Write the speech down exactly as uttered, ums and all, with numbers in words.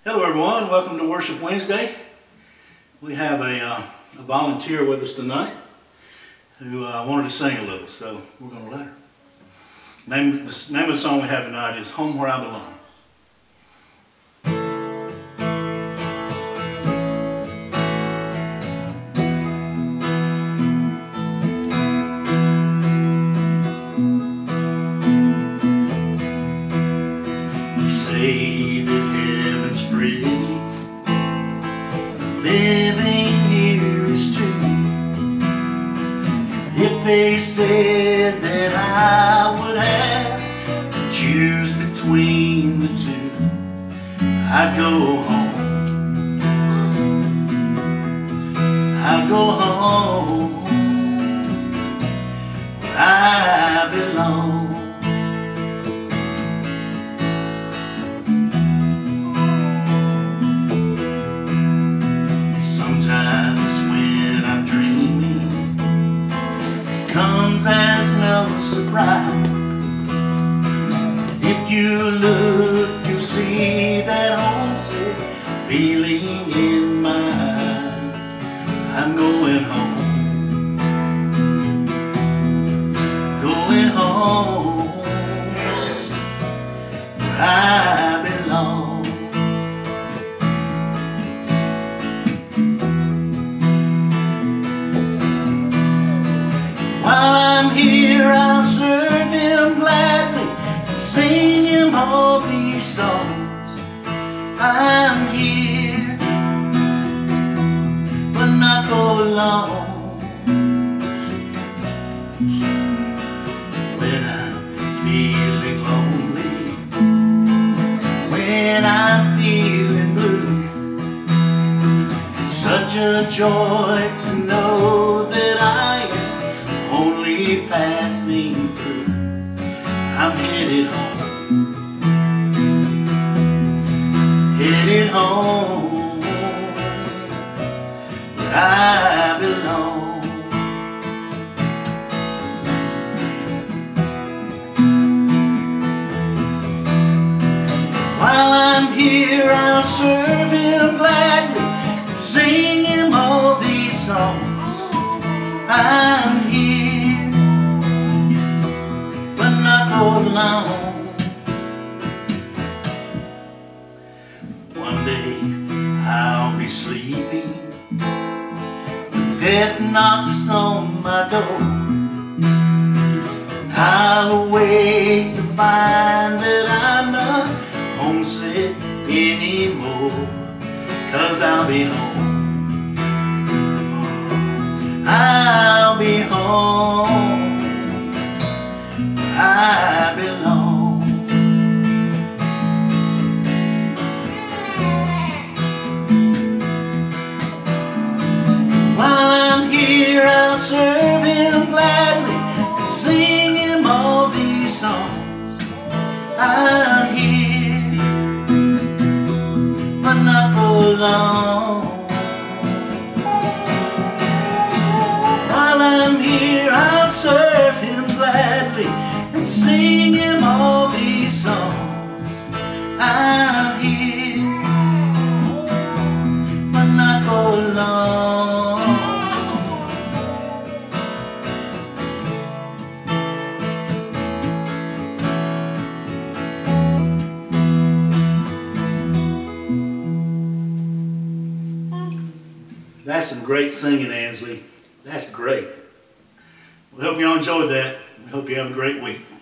Hello everyone, welcome to Worship Wednesday. We have a, uh, a volunteer with us tonight who uh, wanted to sing a little, so we're going to let her. Name, the name of the song we have tonight is Home Where I Belong. Say that heaven's free, living here is true. If they said that I would have to choose between the two, I'd go home, I'd go home where I belong. Comes as no surprise. If you look, you'll see that homesick feeling in my eyes. I'm going home, going home where I belong. While I'm here, I'll serve Him gladly, sing Him all these songs. I'm here, but not for long. When I'm feeling lonely, when I'm feeling blue, it's such a joy to know that I am only passing through. I'm headed home, headed home where I belong. While I'm here, I'll serve Him gladly, sing Him all these songs. I'm here, but not for long. One day I'll be sleeping when death knocks on my door. I'll awake to find that I'm not homesick anymore, 'cause I'll be home, I'll be home where I belong. While I'm here, I'll serve Him gladly, sing Him all these songs. I'm here, but not for long. I'm here, I'll serve Him gladly and sing Him all these songs. I'm here, but not for long. That's some great singing, Ansley. That's great. We hope you all enjoyed that. We hope you have a great week.